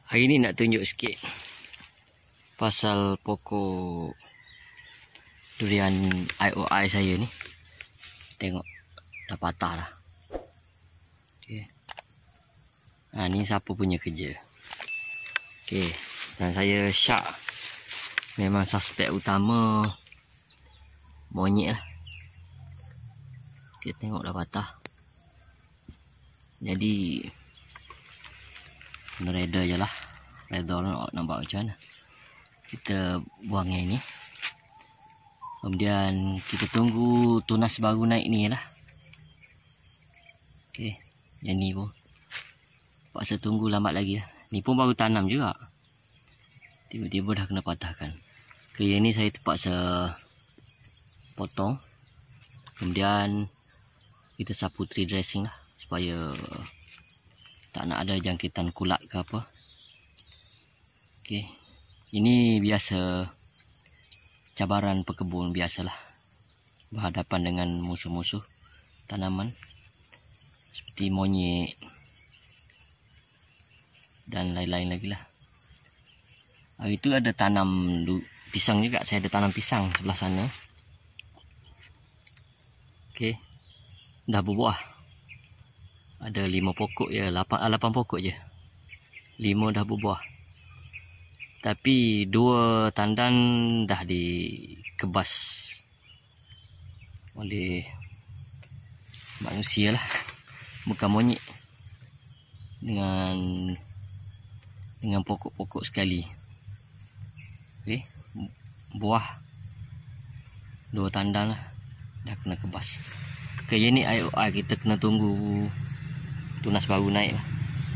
Hari ni nak tunjuk sikit pasal pokok durian IOI saya ni. Tengok dah patah dah. Okey. Ni siapa punya kerja. Okey, dan saya Syak memang suspek utama monyet lah. Okey, tengok dah patah. Jadi kena reda je lah. Reda nak nampak macam mana. Kita buang yang ni. Kemudian kita tunggu tunas baru naik ni lah. Okey, yang ni pun paksa tunggu lambat lagi lah. Ni pun baru tanam juga, tiba-tiba dah kena patahkan. Okey, yang ni saya terpaksa potong. Kemudian kita sapu tree dressing lah, supaya tak nak ada jangkitan kulat ke apa. Okey, ini biasa cabaran pekebun, biasalah berhadapan dengan musuh-musuh tanaman seperti monyet dan lain-lain lagi lah. Hari tu ada tanam pisang juga, saya ada tanam pisang sebelah sana. Okey, dah berbuah. Ada 5 pokok je, 8 pokok je. 5 dah berbuah. Tapi 2 tandan dah dikebas oleh manusia lah, bukan monyet. Dengan pokok-pokok sekali. Okey, buah 2 tandan lah dah kena kebas. Okey, yang ni IOI, kita kena tunggu tunas baru naik lah.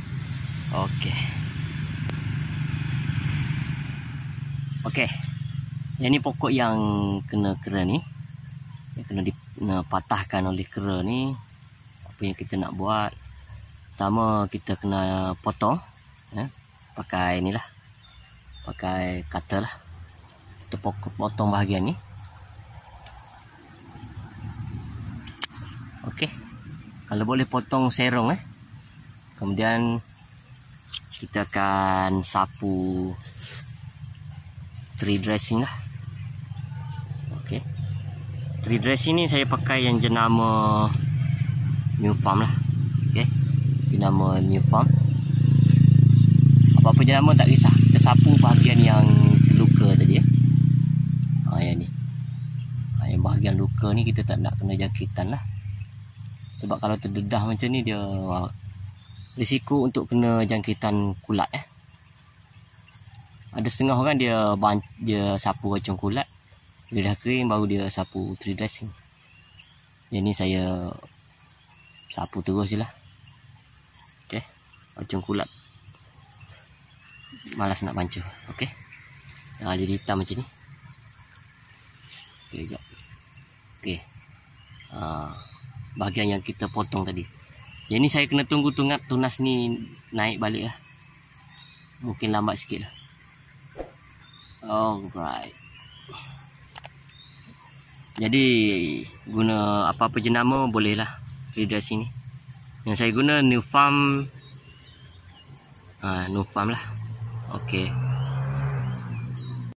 Okey, yang ni pokok yang kena kera ni, yang kena patahkan oleh kera ni. Apa yang kita nak buat, pertama kita kena potong pakai ni lah, pakai cutter lah. Kita potong bahagian ni. Okey, kalau boleh potong serong Kemudian kita akan sapu tree dressing lah. Okey, tree dressing ni saya pakai yang jenama New Farm lah. Okey, jenama New Farm. Apa-apa jenama tak kisah, kita sapu bahagian yang terluka tadi yang ni. Yang bahagian luka ni kita tak nak kena jangkitan lah. Sebab kalau terdedah macam ni, dia risiko untuk kena jangkitan kulat. Ada setengah orang dia sapu racun kulat, bila dah kering baru dia sapu tree dressing. Yang ni saya sapu terus je lah. Okey, racun kulat malas nak bancuh. Okey, jadi hitam macam ni. Okey, sekejap. Okey, bahagian yang kita potong tadi. Yang ni saya kena tunggu tunas ni naik balik lah. Mungkin lambat sikit lah. Alright. Jadi guna apa-apa jenama boleh lah tree dressing ni. Yang saya guna New Farm. New Farm lah. Okey.